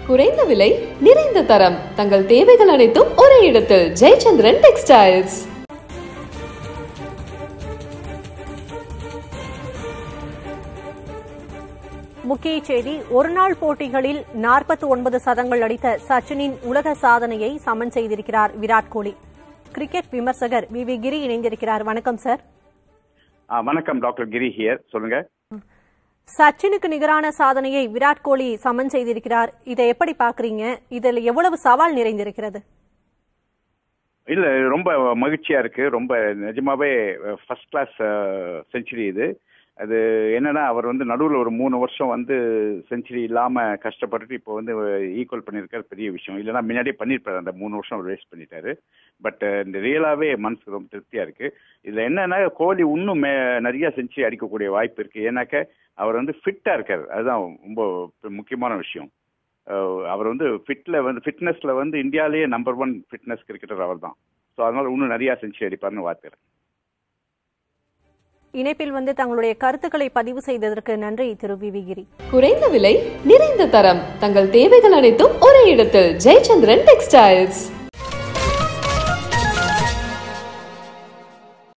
குறைந்த விலை, நிறைந்த தரம், தங்கள் தேவைகள் அனைத்தும் ஒரே இடத்தில். ஜெயச்சந்திரன் டெக்ஸ்டைல்ஸ். முக்கிய செய்தி. ஒருநாள் போட்டிகளில் 49 சதங்கள் அடித்த சச்சினின் உலக சாதனையை சமன் செய்திருக்கிறார் விராட் கோலி. கிரிக்கெட் விமர்சகர் வி கிரி இணைந்திருக்கிறார். வணக்கம் சார். வணக்கம், டாக்டர் கிரி ஹியர். சொல்லுங்க. சச்சினுக்கு நிகரான சாதனையை விராட் கோலி சமன் செய்திருக்கிறார். இதை எப்படி பாக்குறீங்க? இதில் எவ்வளவு சவால் நிறைந்திருக்கிறது? இல்ல, ரொம்ப மகிழ்ச்சியா இருக்கு. ரொம்ப நிஜமாவே ஃபர்ஸ்ட் கிளாஸ் செஞ்சுரி இது. அது என்னன்னா, அவர் நடுவில் ஒரு 3 வருஷம் செஞ்சுரி இல்லாம கஷ்டப்பட்டுட்டு இப்போ ஈக்குவல் பண்ணியிருக்காரு. பெரிய விஷயம். இல்லைன்னா முன்னாடியே பண்ணியிருப்பாரு. அந்த 3 வருஷம் வேஸ்ட் பண்ணிட்டாரு. பட் இந்த ரியலாவே மனசுக்கு ரொம்ப திருப்தியா இருக்கு. இதுல என்னன்னா, கோலி இன்னும் நிறைய செஞ்சுரி அடிக்கக்கூடிய வாய்ப்பு இருக்கு. ஏன்னாக்க அவர் ஃபிட்டா இருக்காரு. அதுதான் ரொம்ப முக்கியமான விஷயம். அவர் ஃபிட்னஸ்ல இந்தியாலேயே நம்பர் 1 ஃபிட்னஸ் கிரிக்கெட்டர் அவர் தான். ஸோ அதனால இன்னும் நிறைய செஞ்சுரி அடிப்பார்னு வார்த்தை. இணைப்பில் தங்களுடைய கருத்துக்களை பதிவு செய்ததற்கு நன்றி திரு வி கிரி. குறைந்த விலை, நிறைந்த தரம், தங்கள் தேவைகள் அனைத்தும் ஒரே இடத்தில். ஜெயச்சந்திரன் டெக்ஸ்டைல்ஸ்.